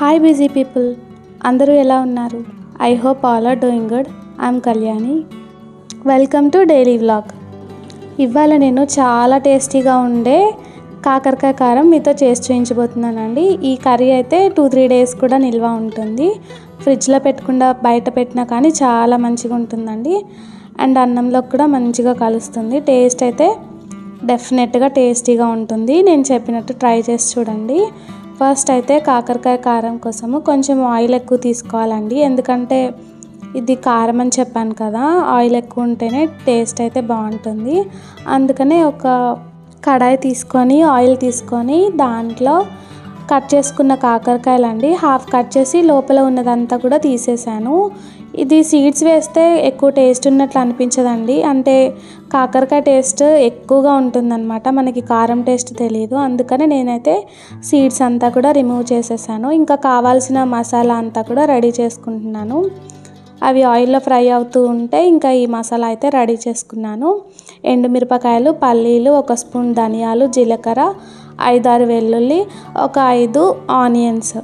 Hi busy people, అందరూ ఎలా ఉన్నారు? I hope all are doing good. I'm Kalyani. Welcome to daily vlog. ఇవాళ నేను చాలా టేస్టీగా ఉండే కాకరకాయ కారం మీతో చేసి చూపించబోతున్నానండి. ఈ కర్రీ అయితే 2-3 డేస్ కూడా నిల్వ ఉంటుంది. ఫ్రిడ్జ్లో పెట్టకుండా బయట పెట్టినా కానీ చాలా మంచిగా ఉంటుందండి. అండ్ అన్నంలో కూడా మంచిగా కలుస్తుంది. టేస్ట్ అయితే డెఫినెట్గా టేస్టీగా ఉంటుంది. నేను చెప్పినట్టు ట్రై చేసి చూడండి. ఫస్ట్ అయితే కాకరకాయ కారం కోసము కొంచెం ఆయిల్ ఎక్కువ తీసుకోవాలండి. ఎందుకంటే ఇది కారం అని చెప్పాను కదా, ఆయిల్ ఎక్కువ ఉంటేనే టేస్ట్ అయితే బాగుంటుంది. అందుకనే ఒక కడాయి తీసుకొని ఆయిల్ తీసుకొని దాంట్లో కట్ చేసుకున్న కాకరకాయలండి హాఫ్ కట్ చేసి లోపల ఉన్నదంతా కూడా తీసేసాను. ఇది సీడ్స్ వేస్తే ఎక్కువ టేస్ట్ ఉన్నట్లు అనిపించదండి. అంటే కాకరకాయ టేస్ట్ ఎక్కువగా ఉంటుందన్నమాట, మనకి కారం టేస్ట్ తెలియదు. అందుకని నేనైతే సీడ్స్ అంతా కూడా రిమూవ్ చేసేసాను. ఇంకా కావాల్సిన మసాలా అంతా కూడా రెడీ చేసుకుంటున్నాను. అవి ఆయిల్లో ఫ్రై అవుతూ ఉంటే ఇంకా ఈ మసాలా అయితే రెడీ చేసుకున్నాను. ఎండుమిరపకాయలు, పల్లీలు, 1 స్పూన్ ధనియాలు, జీలకర్ర, 5-6 వెల్లుల్లి, ఒక 5 ఆనియన్స్.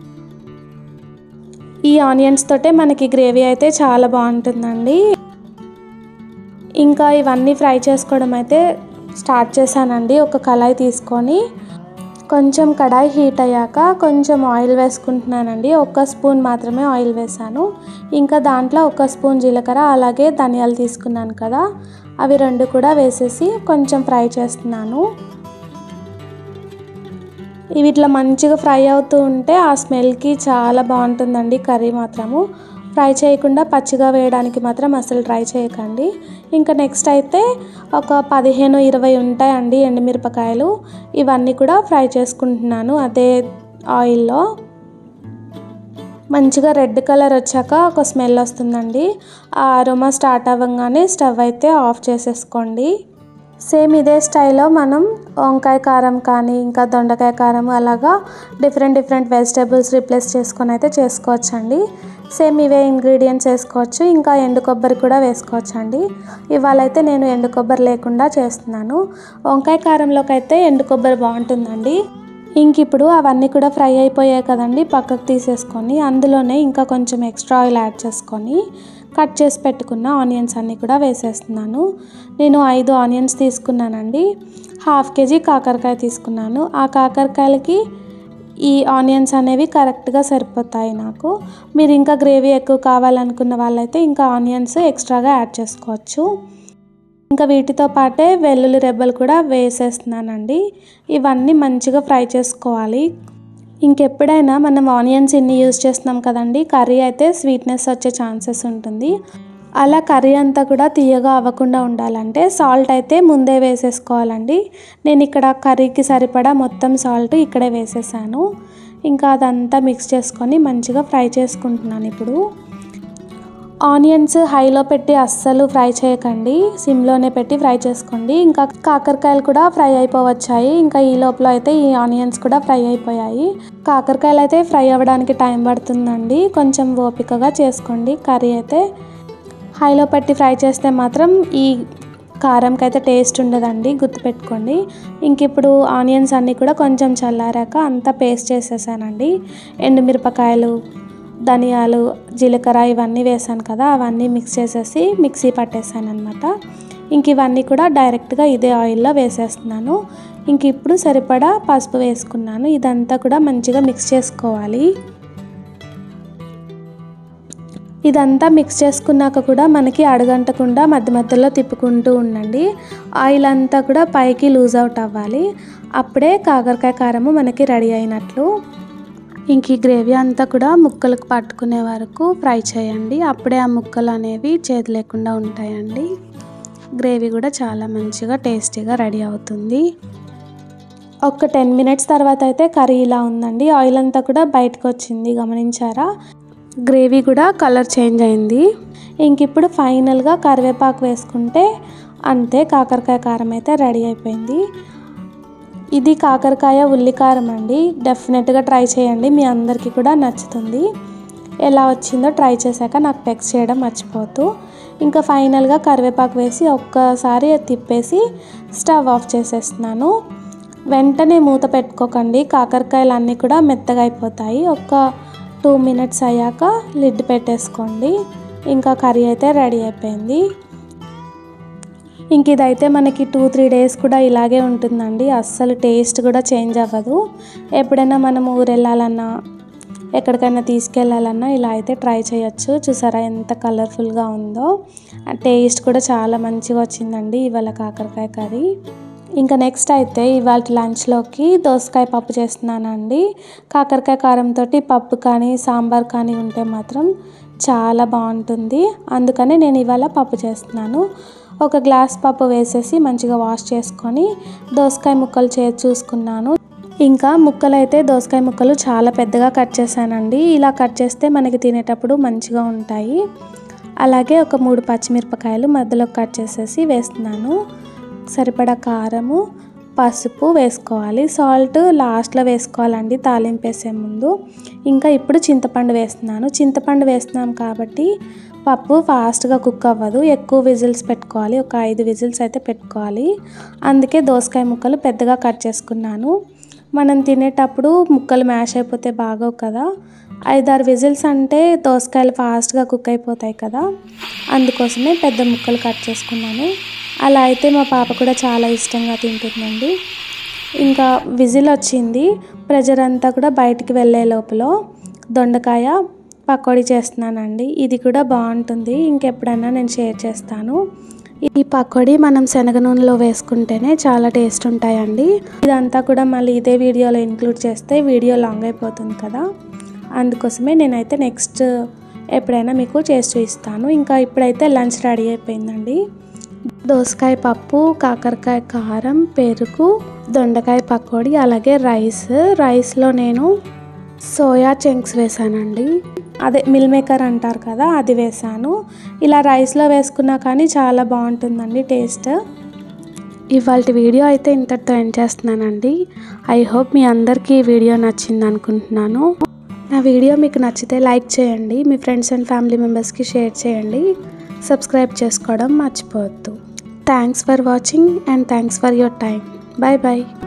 ఈ ఆనియన్స్ తోటే మనకి గ్రేవీ అయితే చాలా బాగుంటుందండి. ఇంకా ఇవన్నీ ఫ్రై చేసుకోవడం అయితే స్టార్ట్ చేశానండి. ఒక కళాయి తీసుకొని కొంచెం కడాయి హీట్ అయ్యాక కొంచెం ఆయిల్ వేసుకుంటున్నానండి. 1 స్పూన్ మాత్రమే ఆయిల్ వేసాను. ఇంకా దాంట్లో 1 స్పూన్ జీలకర్ర అలాగే ధనియాలు తీసుకున్నాను కదా, అవి 2 కూడా వేసేసి కొంచెం ఫ్రై చేస్తున్నాను. ఇవి ఇట్లా మంచిగా ఫ్రై అవుతూ ఉంటే ఆ స్మెల్కి చాలా బాగుంటుందండి కర్రీ మాత్రము. ఫ్రై చేయకుండా పచ్చిగా వేయడానికి మాత్రం అసలు ట్రై చేయకండి. ఇంకా నెక్స్ట్ అయితే ఒక 15-20 ఉంటాయండి ఎండుమిరపకాయలు. ఇవన్నీ కూడా ఫ్రై చేసుకుంటున్నాను అదే ఆయిల్లో. మంచిగా రెడ్ కలర్ వచ్చాక ఒక స్మెల్ వస్తుందండి. ఆ అరోమా స్టార్ట్ అవ్వగానే స్టవ్ అయితే ఆఫ్ చేసేసుకోండి. సేమ్ ఇదే స్టైల్లో మనం వంకాయ కారం కానీ ఇంకా దొండకాయ కారం అలాగా డిఫరెంట్ వెజిటేబుల్స్ రీప్లేస్ చేసుకొని అయితే చేసుకోవచ్చండి. సేమ్ ఇవే ఇంగ్రీడియంట్స్ వేసుకోవచ్చు. ఇంకా ఎండు కొబ్బరి కూడా వేసుకోవచ్చండి. ఇవాళ అయితే నేను ఎండు కొబ్బరి లేకుండా చేస్తున్నాను. వంకాయ కారంలోకి అయితే ఎండు కొబ్బరి బాగుంటుందండి. ఇంక ఇప్పుడు అవన్నీ కూడా ఫ్రై అయిపోయాయి కదండి, పక్కకు తీసేసుకొని అందులోనే ఇంకా కొంచెం ఎక్స్ట్రా ఆయిల్ యాడ్ చేసుకొని కట్ చేసి పెట్టుకున్న ఆనియన్స్ అన్నీ కూడా వేసేస్తున్నాను. నేను 5 ఆనియన్స్ తీసుకున్నానండి. 1/2 కేజీ కాకరకాయ తీసుకున్నాను. ఆ కాకరకాయలకి ఈ ఆనియన్స్ అనేవి కరెక్ట్గా సరిపోతాయి నాకు. మీరు ఇంకా గ్రేవీ ఎక్కువ కావాలనుకున్న వాళ్ళైతే ఇంకా ఆనియన్స్ ఎక్స్ట్రాగా యాడ్ చేసుకోవచ్చు. ఇంకా వీటితో పాటే వెల్లుల్లి రెబ్బలు కూడా వేసేస్తున్నానండి. ఇవన్నీ మంచిగా ఫ్రై చేసుకోవాలి. ఇంకెప్పుడైనా మనం ఆనియన్స్ ఇన్ని యూజ్ చేస్తున్నాం కదండి, కర్రీ అయితే స్వీట్నెస్ వచ్చే ఛాన్సెస్ ఉంటుంది. అలా కర్రీ అంతా కూడా తీయగా అవ్వకుండా ఉండాలంటే సాల్ట్ అయితే ముందే వేసేసుకోవాలండి. నేను ఇక్కడ కర్రీకి సరిపడా మొత్తం సాల్ట్ ఇక్కడే వేసేసాను. ఇంకా అదంతా మిక్స్ చేసుకొని మంచిగా ఫ్రై చేసుకుంటున్నాను. ఇప్పుడు ఆనియన్స్ హైలో పెట్టి అస్సలు ఫ్రై చేయకండి, సిమ్లోనే పెట్టి ఫ్రై చేసుకోండి. ఇంకా కాకరకాయలు కూడా ఫ్రై అయిపోవచ్చాయి. ఇంకా ఈ లోపల అయితే ఈ ఆనియన్స్ కూడా ఫ్రై అయిపోయాయి. కాకరకాయలు అయితే ఫ్రై అవ్వడానికి టైం పడుతుందండి, కొంచెం ఓపికగా చేసుకోండి. కర్రీ అయితే హైలో పెట్టి ఫ్రై చేస్తే మాత్రం ఈ కారంకి అయితే టేస్ట్ ఉండదండి, గుర్తుపెట్టుకోండి. ఇంక ఇప్పుడు ఆనియన్స్ అన్నీ కూడా కొంచెం చల్లారాక అంతా పేస్ట్ చేసేసానండి. ఎండుమిరపకాయలు, ధనియాలు, జీలకర్ర ఇవన్నీ వేసాను కదా, అవన్నీ మిక్స్ చేసేసి మిక్సీ పట్టేసాను అనమాట. ఇంక ఇవన్నీ కూడా డైరెక్ట్గా ఇదే ఆయిల్లో వేసేస్తున్నాను. ఇంక ఇప్పుడు సరిపడా పసుపు వేసుకున్నాను. ఇదంతా కూడా మంచిగా మిక్స్ చేసుకోవాలి. ఇదంతా మిక్స్ చేసుకున్నాక కూడా మనకి అడుగంటకుండా మధ్య మధ్యలో తిప్పుకుంటూ ఉండండి. ఆయిల్ అంతా కూడా పైకి లూజ్ అవుట్ అవ్వాలి. అప్పుడే కాకరకాయ కారము మనకి రెడీ అయినట్లు. ఇంక ఈ గ్రేవీ అంతా కూడా ముక్కలకు పట్టుకునే వరకు ఫ్రై చేయండి. అప్పుడే ఆ ముక్కలు అనేవి చేదు లేకుండా ఉంటాయండి. గ్రేవీ కూడా చాలా మంచిగా టేస్టీగా రెడీ అవుతుంది. ఒక 10 మినిట్స్ తర్వాత అయితే కర్రీ ఇలా ఉందండి. ఆయిల్ అంతా కూడా బయటకు వచ్చింది, గమనించారా? గ్రేవీ కూడా కలర్ చేంజ్ అయింది. ఇంక ఇప్పుడు ఫైనల్గా కరివేపాకు వేసుకుంటే అంతే, కాకరకాయ కారం అయితే రెడీ అయిపోయింది. ఇది కాకరకాయ ఉల్లికారం అండి. డెఫినెట్గా ట్రై చేయండి, మీ అందరికీ కూడా నచ్చుతుంది. ఎలా వచ్చిందో ట్రై చేశాక నాకు టెక్స్ట్ చేయడం మర్చిపోతూ. ఇంకా ఫైనల్గా కరివేపాకు వేసి ఒక్కసారి తిప్పేసి స్టవ్ ఆఫ్ చేసేస్తున్నాను. వెంటనే మూత పెట్టుకోకండి, కాకరకాయలు అన్నీ కూడా మెత్తగా అయిపోతాయి. ఒక 2 మినిట్స్ అయ్యాక లిడ్ పెట్టేసుకోండి. ఇంకా కర్రీ అయితే రెడీ అయిపోయింది. ఇంక ఇదైతే మనకి 2-3 డేస్ కూడా ఇలాగే ఉంటుందండి. అస్సలు టేస్ట్ కూడా చేంజ్ అవ్వదు. ఎప్పుడైనా మనం ఊరు వెళ్ళాలన్నా ఎక్కడికైనా తీసుకెళ్ళాలన్నా ఇలా అయితే ట్రై చేయొచ్చు. చూసారా ఎంత కలర్ఫుల్గా ఉందో. టేస్ట్ కూడా చాలా మంచిగా వచ్చిందండి ఇవాళ కాకరకాయ కర్రీ. ఇంకా నెక్స్ట్ అయితే ఇవాళ లంచ్లోకి దోసకాయ పప్పు చేస్తున్నానండి. కాకరకాయ కారంతో పప్పు కానీ సాంబార్ కానీ ఉంటే మాత్రం చాలా బాగుంటుంది. అందుకని నేను ఇవాళ పప్పు చేస్తున్నాను. ఒక గ్లాస్ పప్పు వేసేసి మంచిగా వాష్ చేసుకొని దోసకాయ ముక్కలు చూసుకున్నాను. ఇంకా ముక్కలు అయితే దోసకాయ ముక్కలు చాలా పెద్దగా కట్ చేశానండి. ఇలా కట్ చేస్తే మనకి తినేటప్పుడు మంచిగా ఉంటాయి. అలాగే ఒక 3 పచ్చిమిరపకాయలు మధ్యలో కట్ చేసేసి వేస్తున్నాను. సరిపడా కారము, పసుపు వేసుకోవాలి. సాల్ట్ లాస్ట్లో వేసుకోవాలండి తాలింపు వేసే ముందు. ఇంకా ఇప్పుడు చింతపండు వేస్తున్నాను. చింతపండు వేస్తున్నాం కాబట్టి పప్పు ఫాస్ట్గా కుక్ అవ్వదు. ఎక్కువ విజిల్స్ పెట్టుకోవాలి. ఒక 5 విజిల్స్ అయితే పెట్టుకోవాలి. అందుకే దోసకాయ ముక్కలు పెద్దగా కట్ చేసుకున్నాను. మనం తినేటప్పుడు ముక్కలు మ్యాష్ అయిపోతే బాగోవు కదా. 5-6 విజిల్స్ అంటే దోసకాయలు ఫాస్ట్గా కుక్ అయిపోతాయి కదా. అందుకోసమే పెద్ద ముక్కలు కట్ చేసుకున్నాను. అలా అయితే మా పాప కూడా చాలా ఇష్టంగా తింటుందండి. ఇంకా విజిల్ వచ్చింది. ప్రెజర్ అంతా కూడా బయటికి వెళ్ళే లోపల దొండకాయ పకోడీ చేస్తున్నానండి. ఇది కూడా బాగుంటుంది. ఇంకెప్పుడైనా నేను షేర్ చేస్తాను. ఈ పకోడీ మనం శనగ నూనెలో వేసుకుంటేనే చాలా టేస్ట్ ఉంటాయండి. ఇదంతా కూడా మళ్ళీ ఇదే వీడియోలో ఇంక్లూడ్ చేస్తే వీడియో లాంగ్ అయిపోతుంది కదా. అందుకోసమే నేనైతే నెక్స్ట్ ఎప్పుడైనా మీకు చేసి చూపిస్తాను. ఇంకా ఇప్పుడైతే లంచ్ రెడీ అయిపోయిందండి. దోసకాయ పప్పు, కాకరకాయ కారం, పెరుగు, దొండకాయ పకోడీ, అలాగే రైస్లో నేను సోయా చంక్స్ వేసానండి. అదే మిల్ మేకర్ అంటారు కదా, అది వేసాను. ఇలా రైస్లో వేసుకున్నా కానీ చాలా బాగుంటుందండి టేస్ట్. ఇవాళ వీడియో అయితే ఇంతటితో ఎండ్ చేస్తున్నానండి. ఐ హోప్ మీ అందరికీ ఈ వీడియో నచ్చింది అనుకుంటున్నాను. నా వీడియో మీకు నచ్చితే లైక్ చేయండి, మీ ఫ్రెండ్స్ అండ్ ఫ్యామిలీ మెంబర్స్కి షేర్ చేయండి, సబ్స్క్రైబ్ చేసుకోవడం మర్చిపోవద్దు. Thanks for watching and thanks for your time. Bye bye.